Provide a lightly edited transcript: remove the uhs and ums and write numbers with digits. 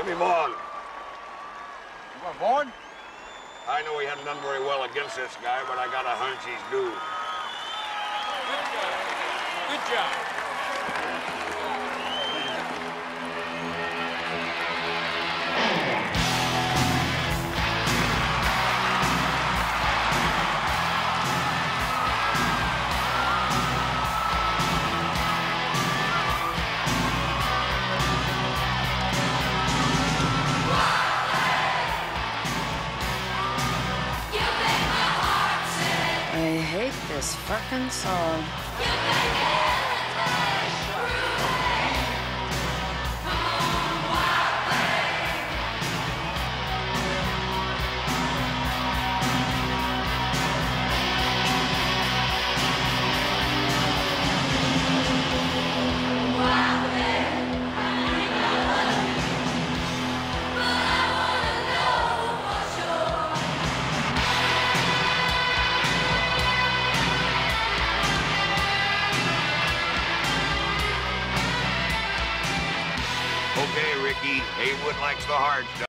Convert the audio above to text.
Jimmy Vaughn. You want Vaughn? I know he hasn't done very well against this guy, but I got a hunch he's due. Good job. I hate this fucking song. Okay, Ricky, Haywood likes the hard stuff.